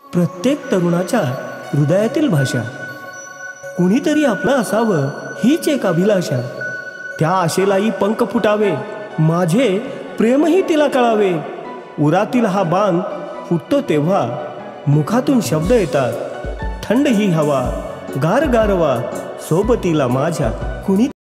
प्रत्येक तरुणाच्या हृदयातील भाषा. कुणीतरी आपलं असावं हीच एक अभिलाषा. त्या आशेलाही पंख फुटावे, माझे प्रेमही तिला कळावे. उरातील हा बाण फुटतो तेव्हा मुखातून शब्द येतात, थंड ही हवा, गार गारवा सोबतीला माझ्या. कुणी